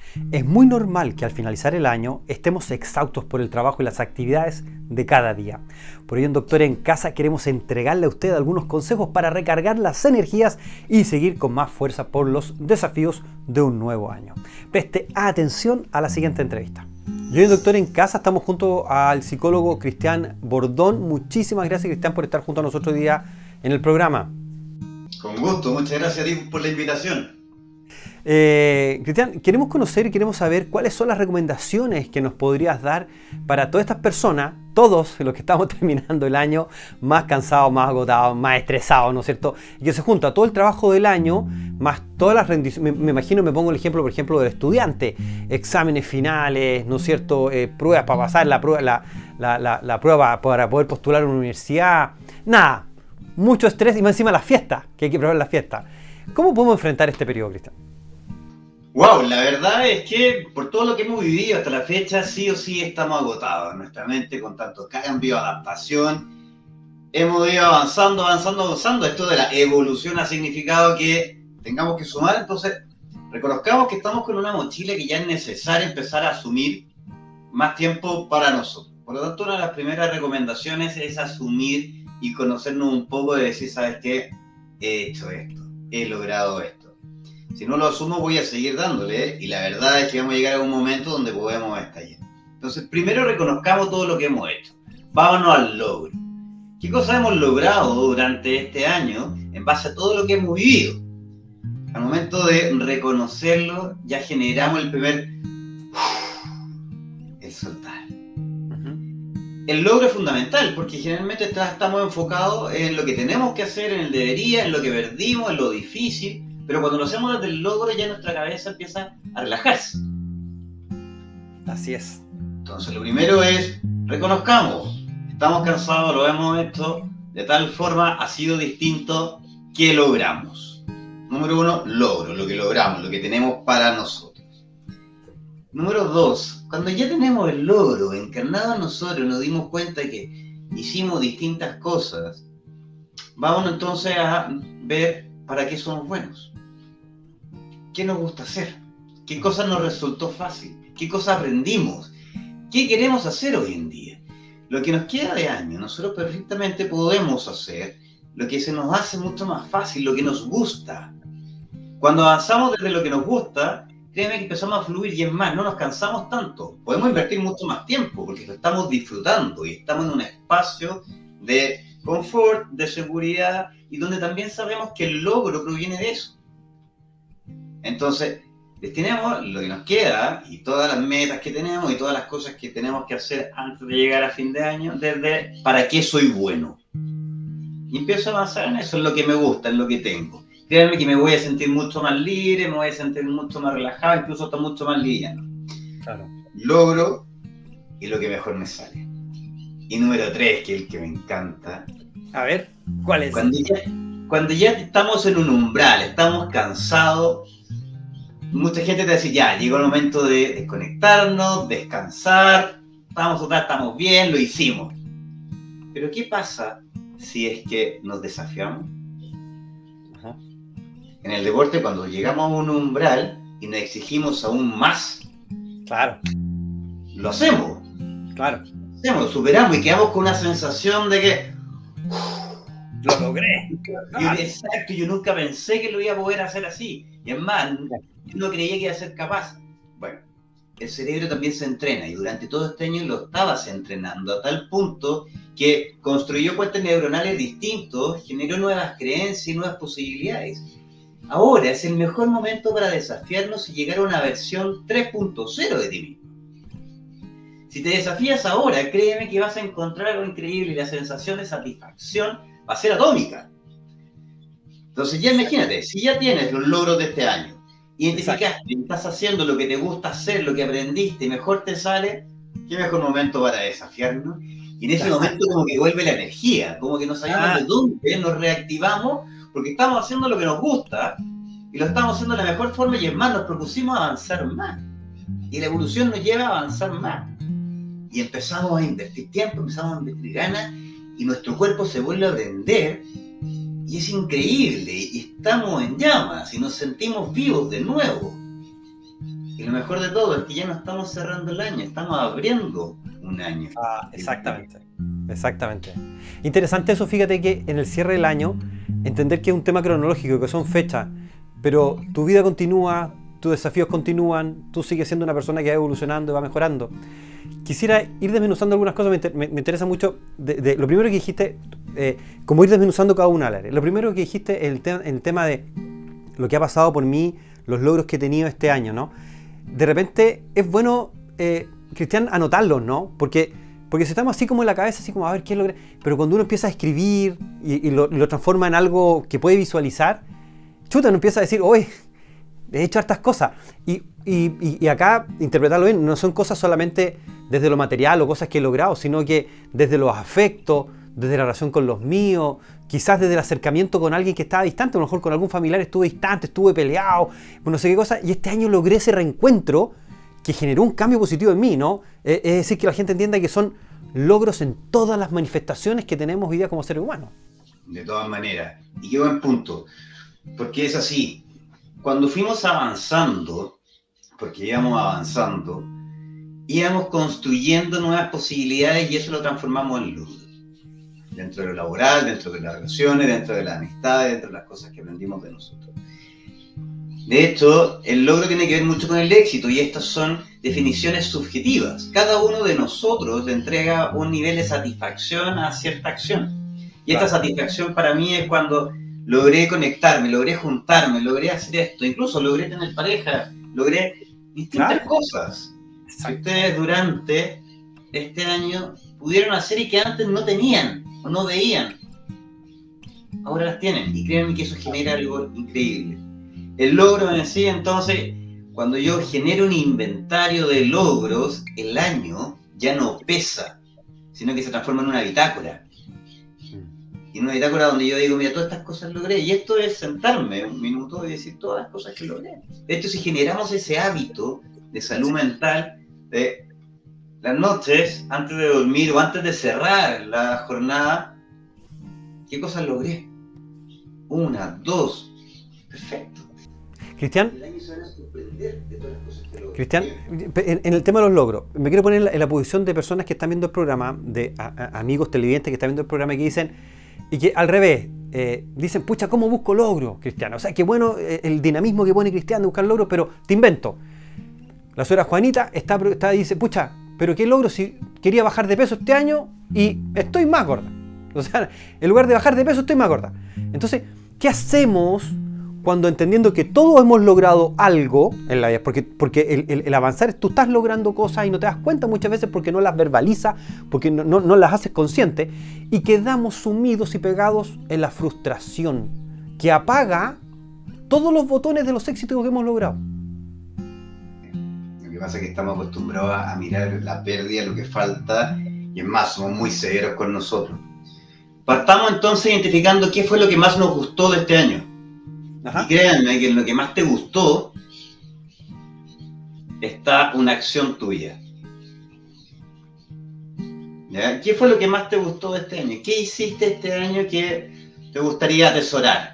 Es muy normal que al finalizar el año estemos exhaustos por el trabajo y las actividades de cada día. Por ello en Doctor en Casa queremos entregarle a usted algunos consejos para recargar las energías y seguir con más fuerza por los desafíos de un nuevo año. Preste atención a la siguiente entrevista. Y hoy en Doctor en Casa estamos junto al psicólogo Cristian Bordón. Muchísimas gracias, Cristian, por estar junto a nosotros hoy día en el programa. Con gusto, muchas gracias a ti por la invitación. Cristian, queremos conocer y queremos saber cuáles son las recomendaciones que nos podrías dar para todas estas personas, todos los que estamos terminando el año más cansados, más agotados, más estresados, ¿no es cierto? Y que se junta todo el trabajo del año, más todas las rendiciones, me imagino, me pongo el ejemplo, por ejemplo, del estudiante, exámenes finales, ¿no es cierto? Pruebas para pasar la prueba para poder postular a una universidad, nada, mucho estrés y más encima las fiestas, que hay que preparar las fiestas. ¿Cómo podemos enfrentar este periodo, Cristian? Wow, la verdad es que por todo lo que hemos vivido hasta la fecha, sí o sí estamos agotados. Nuestra mente con tanto cambio, adaptación, hemos ido avanzando. Esto de la evolución ha significado que tengamos que sumar, entonces reconozcamos que estamos con una mochila que ya es necesario empezar a asumir más tiempo para nosotros. Por lo tanto, una de las primeras recomendaciones es asumir y conocernos un poco y decir, ¿sabes qué? He hecho esto, he logrado esto. Si no lo asumo, voy a seguir dándole, y la verdad es que vamos a llegar a un momento donde podemos estallar. Entonces, primero reconozcamos todo lo que hemos hecho. Vámonos al logro. ¿Qué cosas hemos logrado durante este año en base a todo lo que hemos vivido? Al momento de reconocerlo, ya generamos el primer... el soltar. El logro es fundamental, porque generalmente estamos enfocados en lo que tenemos que hacer, en el debería, en lo que perdimos, en lo difícil. Pero cuando lo hacemos desde el logro, ya nuestra cabeza empieza a relajarse. Así es. Entonces, lo primero es, reconozcamos, estamos cansados, lo hemos hecho, de tal forma ha sido distinto, ¿qué logramos? Número uno, logro, lo que logramos, lo que tenemos para nosotros. Número dos, cuando ya tenemos el logro encarnado en nosotros, nos dimos cuenta que hicimos distintas cosas, vamos entonces a ver para qué somos buenos. ¿Qué nos gusta hacer? ¿Qué cosas nos resultó fácil? ¿Qué cosas aprendimos? ¿Qué queremos hacer hoy en día? Lo que nos queda de año, nosotros perfectamente podemos hacer lo que se nos hace mucho más fácil, lo que nos gusta. Cuando avanzamos desde lo que nos gusta, créeme que empezamos a fluir y es más, no nos cansamos tanto. Podemos invertir mucho más tiempo porque lo estamos disfrutando y estamos en un espacio de confort, de seguridad y donde también sabemos que el logro proviene de eso. Entonces, destinemos lo que nos queda y todas las metas que tenemos y todas las cosas que tenemos que hacer antes de llegar a fin de año desde ¿para qué soy bueno? Y empiezo a avanzar en eso, en lo que me gusta, en lo que tengo. Créanme que me voy a sentir mucho más libre, me voy a sentir mucho más relajado, incluso hasta mucho más liviano. Claro. Logro y lo que mejor me sale. Y número 3, que es el que me encanta. A ver, ¿cuál es? Cuando ya estamos en un umbral, estamos cansados, mucha gente te dice, ya, llegó el momento de desconectarnos, descansar, estamos bien, lo hicimos. Pero ¿qué pasa si es que nos desafiamos? Ajá. En el deporte, cuando llegamos a un umbral y nos exigimos aún más, claro, lo hacemos. Claro. Lo superamos y quedamos con una sensación de que lo logré. Exacto, yo nunca pensé que lo iba a poder hacer así. Y es más, no creía que iba a ser capaz. Bueno, el cerebro también se entrena y durante todo este año lo estabas entrenando a tal punto que construyó puentes neuronales distintos, generó nuevas creencias y nuevas posibilidades. Ahora es el mejor momento para desafiarnos y llegar a una versión 3.0 de ti mismo. Si te desafías ahora, créeme que vas a encontrar algo increíble y la sensación de satisfacción va a ser atómica. Entonces ya imagínate, si ya tienes los logros de este año, identificaste, estás haciendo lo que te gusta hacer, lo que aprendiste y mejor te sale, qué mejor momento para desafiarnos. Y en ese momento como que vuelve la energía, como que no sabemos de dónde nos reactivamos, porque estamos haciendo lo que nos gusta y lo estamos haciendo de la mejor forma y es más, nos propusimos avanzar más. Y la evolución nos lleva a avanzar más. Y empezamos a invertir tiempo, empezamos a invertir ganas y nuestro cuerpo se vuelve a prender y es increíble y estamos en llamas y nos sentimos vivos de nuevo. Y lo mejor de todo es que ya no estamos cerrando el año, estamos abriendo un año. Exactamente. Exactamente. Interesante eso, fíjate que en el cierre del año, entender que es un tema cronológico, que son fechas, pero tu vida continúa, tus desafíos continúan, tú sigues siendo una persona que va evolucionando y va mejorando. Quisiera ir desmenuzando algunas cosas, me interesa mucho, de lo primero que dijiste, como ir desmenuzando cada una al área. Lo primero que dijiste es el tema de lo que ha pasado por mí, los logros que he tenido este año, ¿no? De repente es bueno, Cristian, anotarlos, ¿no? Porque si estamos así como en la cabeza, así como a ver qué logré, pero cuando uno empieza a escribir y lo transforma en algo que puede visualizar, chuta, uno empieza a decir, oye, he hecho hartas cosas. Y acá, interpretarlo bien, no son cosas solamente desde lo material o cosas que he logrado, sino que desde los afectos, desde la relación con los míos, quizás desde el acercamiento con alguien que estaba distante, a lo mejor con algún familiar estuve distante, estuve peleado, no sé qué cosa, y este año logré ese reencuentro que generó un cambio positivo en mí, ¿no? Es decir, que la gente entienda que son logros en todas las manifestaciones que tenemos hoy día como seres humanos. De todas maneras. Y qué buen punto. Porque es así. Cuando fuimos avanzando, porque íbamos avanzando, íbamos construyendo nuevas posibilidades y eso lo transformamos en logros. Dentro de lo laboral, dentro de las relaciones, dentro de las amistades, dentro de las cosas que aprendimos de nosotros. De hecho, el logro tiene que ver mucho con el éxito y estas son definiciones subjetivas. Cada uno de nosotros le entrega un nivel de satisfacción a cierta acción. Y esta satisfacción para mí es cuando logré conectarme, logré juntarme, logré hacer esto, incluso logré tener pareja, logré distintas cosas que ustedes durante este año pudieron hacer y que antes no tenían o no veían. Ahora las tienen y créanme que eso genera algo increíble. El logro en sí, entonces, cuando yo genero un inventario de logros, el año ya no pesa, sino que se transforma en una bitácora. Y una bitácora donde yo digo, mira, todas estas cosas logré. Y esto es sentarme un minuto y decir todas las cosas que logré. De hecho, si generamos ese hábito de salud mental, de las noches, antes de dormir o antes de cerrar la jornada, ¿qué cosas logré? Una, dos, perfecto. Cristian, en el tema de los logros, me quiero poner en la posición de personas que están viendo el programa, de amigos televidentes que están viendo el programa y que dicen, y que al revés, dicen, pucha, ¿cómo busco logros, Cristian? O sea, qué bueno el dinamismo que pone Cristian de buscar logros, pero te invento. La señora Juanita dice, pucha, pero qué logro si quería bajar de peso este año y estoy más gorda. O sea, en lugar de bajar de peso estoy más gorda. Entonces, ¿qué hacemos cuando entendiendo que todos hemos logrado algo en la vida? Porque el avanzar es tú estás logrando cosas y no te das cuenta muchas veces porque no las verbalizas, porque no las haces conscientes y quedamos sumidos y pegados en la frustración que apaga todos los botones de los éxitos que hemos logrado. Lo que pasa es que estamos acostumbrados a mirar la pérdida, lo que falta, y es más, somos muy severos con nosotros. Partamos entonces identificando qué fue lo que más nos gustó de este año. Ajá. Y créanme que en lo que más te gustó está una acción tuya. ¿Ya? ¿Qué fue lo que más te gustó de este año? ¿Qué hiciste este año que te gustaría atesorar?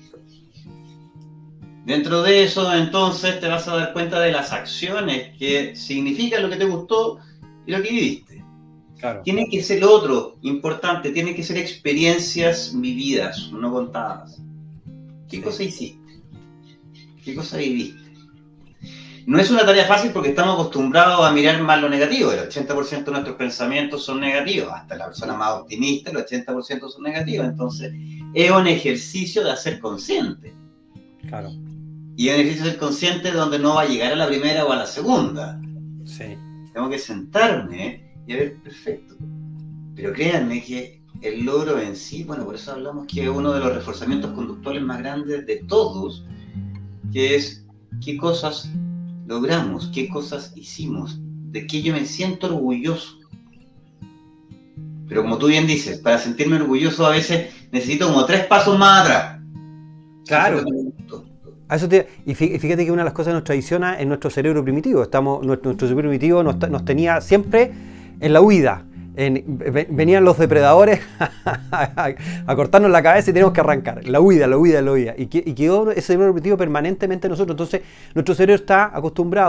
Dentro de eso, entonces, te vas a dar cuenta de las acciones que significan lo que te gustó y lo que viviste. Claro. Tiene que ser lo otro importante, tienen que ser experiencias vividas, no contadas. ¿Qué cosa hiciste? ¿Qué cosa viviste? No es una tarea fácil porque estamos acostumbrados a mirar más lo negativo. El 80% de nuestros pensamientos son negativos. Hasta la persona más optimista, el 80% son negativos. Entonces, es un ejercicio de hacer consciente. Claro. Y un ejercicio de ser consciente donde no va a llegar a la primera o a la segunda. Sí. Tengo que sentarme y a ver, perfecto. Pero créanme que el logro en sí, bueno, por eso hablamos que es uno de los reforzamientos conductuales más grandes de todos, que es qué cosas logramos, qué cosas hicimos, de qué yo me siento orgulloso. Pero como tú bien dices, para sentirme orgulloso a veces necesito como 3 pasos más atrás. Claro. Y fíjate que una de las cosas que nos traiciona es nuestro cerebro primitivo. Nuestro cerebro primitivo nos tenía siempre en la huida. Venían los depredadores a cortarnos la cabeza y teníamos que arrancar. La huida. Y quedó ese cerebro primitivo permanentemente en nosotros. Entonces, nuestro cerebro está acostumbrado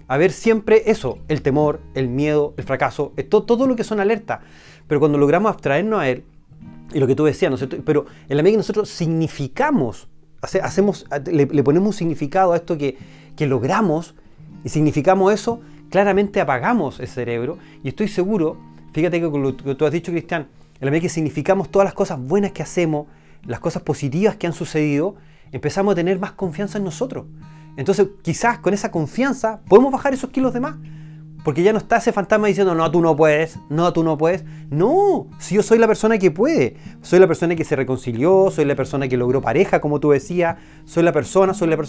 a ver siempre eso, el temor, el miedo, el fracaso, todo lo que son alertas. Pero cuando logramos abstraernos a él, y lo que tú decías, ¿no es cierto? Pero en la medida que nosotros significamos, le ponemos un significado a esto que logramos, y significamos eso, claramente apagamos el cerebro. Y estoy seguro, fíjate que con lo que tú has dicho, Cristian, en la medida que significamos todas las cosas buenas que hacemos, las cosas positivas que han sucedido, empezamos a tener más confianza en nosotros. Entonces, quizás con esa confianza podemos bajar esos kilos de más. Porque ya no está ese fantasma diciendo, no, tú no puedes, no, tú no puedes. No, si yo soy la persona que puede, soy la persona que se reconcilió, soy la persona que logró pareja, como tú decías, soy la persona,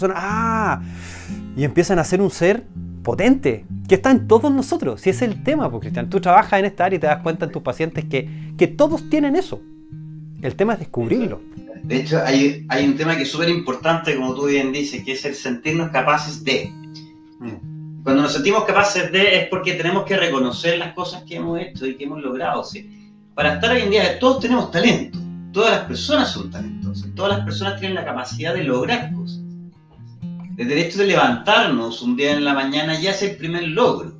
y empiezan a ser un ser potente, que está en todos nosotros. Si ese es el tema, porque Cristian, tú trabajas en esta área y te das cuenta en tus pacientes que todos tienen eso. El tema es descubrirlo. De hecho, hay un tema que es súper importante, como tú bien dices, que es el sentirnos capaces de. Cuando nos sentimos capaces de, es porque tenemos que reconocer las cosas que hemos hecho y que hemos logrado. ¿Sí? Para estar hoy en día, todos tenemos talento. Todas las personas son talentosas. Todas las personas tienen la capacidad de lograr cosas. Desde el hecho de levantarnos un día en la mañana ya es el primer logro.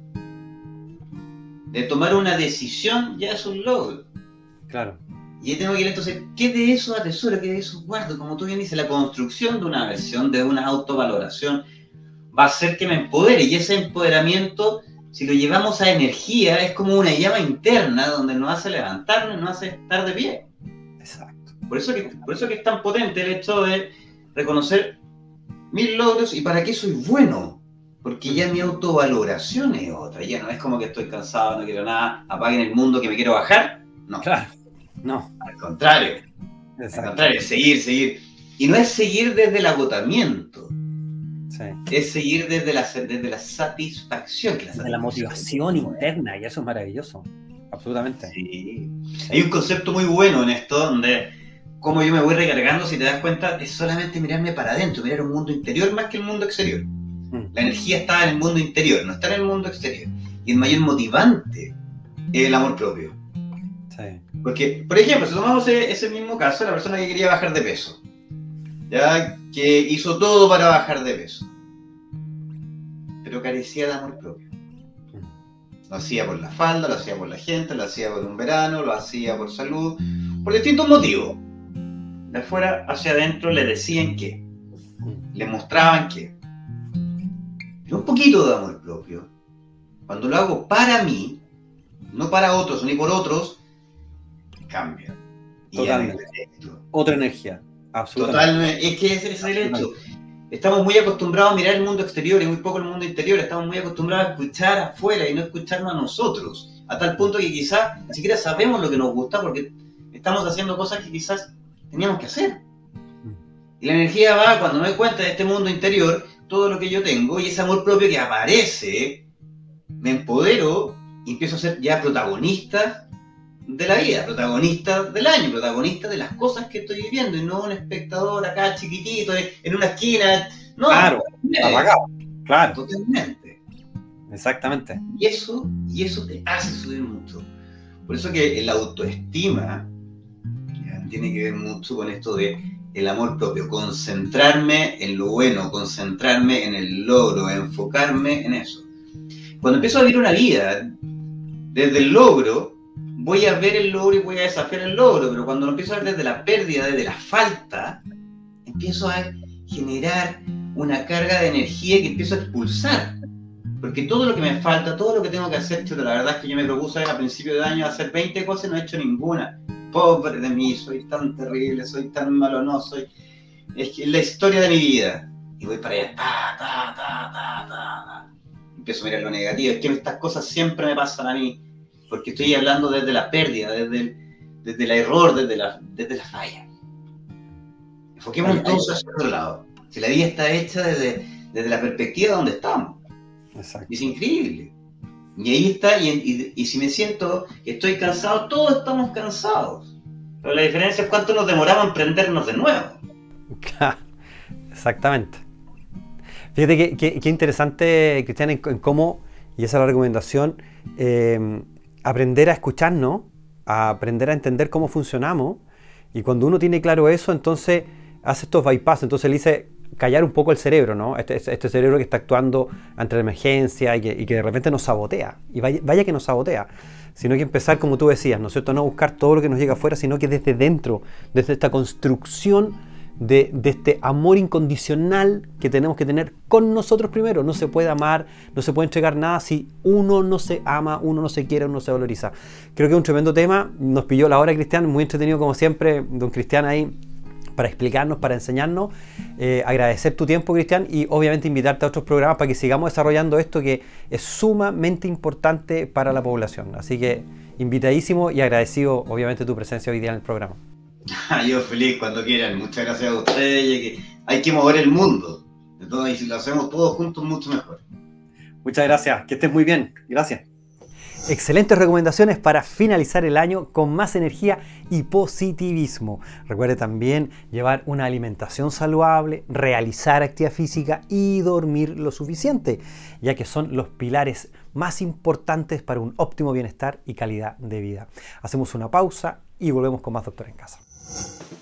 De tomar una decisión ya es un logro. Claro. Y ahí tengo que ir entonces, ¿qué de eso atesoro? ¿Qué de eso guardo? Como tú bien dices, la construcción de una versión, de una autovaloración, va a hacer que me empodere. Y ese empoderamiento, si lo llevamos a energía, es como una llama interna donde nos hace levantarnos, nos hace estar de pie. Exacto. Por eso que es tan potente el hecho de reconocer mis logros y para qué soy bueno. Porque ya mi autovaloración es otra. Ya no es como que estoy cansado, no quiero nada, apaguen el mundo que me quiero bajar. No. Claro. No. Al contrario. Exacto. Al contrario, seguir. Y no es seguir desde el agotamiento. Sí. Es seguir desde la satisfacción. Desde la motivación interna, y eso es maravilloso. Absolutamente. Sí. Hay un concepto muy bueno en esto, donde como yo me voy recargando, si te das cuenta, es solamente mirarme para adentro, mirar un mundo interior más que el mundo exterior. La energía está en el mundo interior, no está en el mundo exterior. Y el mayor motivante es el amor propio. Sí. Porque, por ejemplo, si tomamos ese mismo caso, la persona que quería bajar de peso, ya que hizo todo para bajar de peso, pero carecía de amor propio. Lo hacía por la falda, lo hacía por la gente, lo hacía por un verano, lo hacía por salud, por distintos motivos. De afuera hacia adentro le decían que, le mostraban que. Pero un poquito de amor propio, cuando lo hago para mí, no para otros ni por otros, cambia. Totalmente. Otra energía. Absolutamente. Totalmente. Es que ese es el hecho. Estamos muy acostumbrados a mirar el mundo exterior y muy poco el mundo interior. Estamos muy acostumbrados a escuchar afuera y no escucharnos a nosotros. A tal punto que quizás ni siquiera sabemos lo que nos gusta porque estamos haciendo cosas que quizás teníamos que hacer. Y la energía va cuando me doy cuenta de este mundo interior, todo lo que yo tengo y ese amor propio que aparece, me empodero y empiezo a ser ya protagonista de la vida, protagonista del año, protagonista de las cosas que estoy viviendo y no un espectador acá chiquitito en una esquina. No, claro, apagado. Claro. Totalmente. Exactamente. Y eso te hace subir mucho. Por eso que la autoestima tiene que ver mucho con esto de el amor propio, concentrarme en lo bueno, concentrarme en el logro, enfocarme en eso. Cuando empiezo a vivir una vida desde el logro, voy a ver el logro y voy a desafiar el logro, pero cuando lo empiezo a ver desde la pérdida, desde la falta, empiezo a generar una carga de energía que empiezo a expulsar. Porque todo lo que me falta, todo lo que tengo que hacer, la verdad es que yo me propuse a principio de año hacer 20 cosas y no he hecho ninguna. Pobre de mí, soy tan terrible, soy tan malo, no, es que es la historia de mi vida. Y voy para allá, empiezo a mirar lo negativo, es que estas cosas siempre me pasan a mí, porque estoy hablando desde la pérdida, desde el error, desde la falla. Enfoquémonos todos hacia otro lado. Si la vida está hecha desde la perspectiva donde estamos. Exacto. Es increíble. Y ahí está, y si me siento que estoy cansado, todos estamos cansados. Pero la diferencia es cuánto nos demoramos en prendernos de nuevo. Exactamente. Fíjate que interesante, Cristian, en cómo, y esa es la recomendación, aprender a escucharnos, a aprender a entender cómo funcionamos, y cuando uno tiene claro eso, entonces hace estos bypass, entonces le dice, callar un poco el cerebro, ¿no? Este cerebro que está actuando ante la emergencia y que de repente nos sabotea. Y vaya que nos sabotea. Sino que empezar, como tú decías, ¿no es cierto? No buscar todo lo que nos llega afuera, sino que desde dentro, desde esta construcción de este amor incondicional que tenemos que tener con nosotros primero. No se puede amar, no se puede entregar nada si uno no se ama, uno no se quiere, uno no se valoriza. Creo que es un tremendo tema. Nos pilló la hora, Cristian, muy entretenido como siempre, don Cristian ahí, para explicarnos, para enseñarnos. Agradecer tu tiempo, Cristian, y obviamente invitarte a otros programas para que sigamos desarrollando esto que es sumamente importante para la población. Así que invitadísimo y agradecido obviamente tu presencia hoy día en el programa. Yo feliz cuando quieran. Muchas gracias a ustedes. Hay que mover el mundo. Y si lo hacemos todos juntos, mucho mejor. Muchas gracias. Que estés muy bien. Gracias. Excelentes recomendaciones para finalizar el año con más energía y positivismo. Recuerde también llevar una alimentación saludable, realizar actividad física y dormir lo suficiente, ya que son los pilares más importantes para un óptimo bienestar y calidad de vida. Hacemos una pausa y volvemos con más Doctor en Casa.